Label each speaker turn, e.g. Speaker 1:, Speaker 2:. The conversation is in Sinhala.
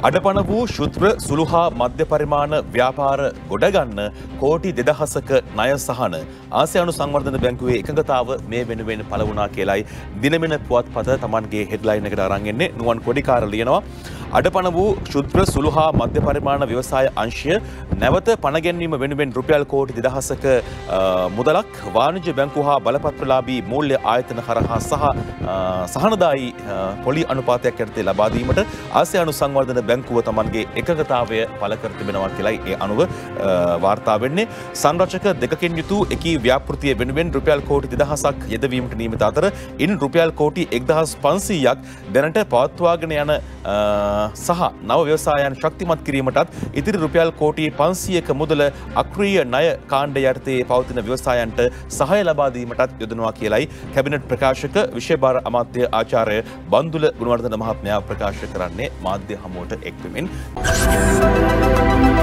Speaker 1: අඩපණ වූ ශුද්‍ර සුළු හා මධ්‍ය පරිමාණ ව්‍යාපාර ගොඩගන්න කෝටි 2000ක ණය සහන ආසියානු සංවර්ධන බැංකුවේ එකඟතාව මේ වෙනුවෙන් පළ වුණා කියලායි දිනමෙන පුවත්පත Tamanගේ හෙඩ්ලයින් එකට අරන් එන්නේ. නුවන් කොඩිකාර ලියනවා අඩපණ වූ ශුද්‍ර සුළු හා මධ්‍ය පරිමාණ ව්‍යවසාය අංශය නැවත පණ ගැන්වීම වෙනුවෙන් රුපියල් කෝටි 2000ක මුදලක් වාණිජ්‍ය බැංකුව හා බලපත්‍රලාභී මූල්‍ය ආයතන හරහා සහනදායි පොලි අනුපාතයක් යටතේ ලබා දීමට ආසියානු සංවර්ධන බැංකුව Tamanගේ එකඟතාවය පළ කර තිබෙනවා කියලායි ඒ අනුව වාර්තා වෙන්නේ. සංරචක දෙකකින් යුතු එකී ව්‍යාපෘතිය වෙනුවෙන් රුපියල් කෝටි 2000ක් යෙදවීමට නියමිත අතර ඉන් රුපියල් කෝටි 1500ක් දැනට පවත්වාගෙන යන සහ නව ව්‍යවසායයන් ශක්තිමත් කිරීමටත් ඉතිරි රුපියල් කෝටි 500ක මුදල අක්‍රීය ණය කාණ්ඩ යටතේ පවතින ව්‍යවසායන්ට සහාය ලබා දීමටත් යොදනවා කියලායි කැබිනට් ප්‍රකාශක විශේෂ අමාත්‍ය ආචාර්ය බන්දුල ගුණවර්ධන මහත්මයා ප්‍රකාශ කරන්නේ මාධ්‍ය හමුවට එක් වෙමින්.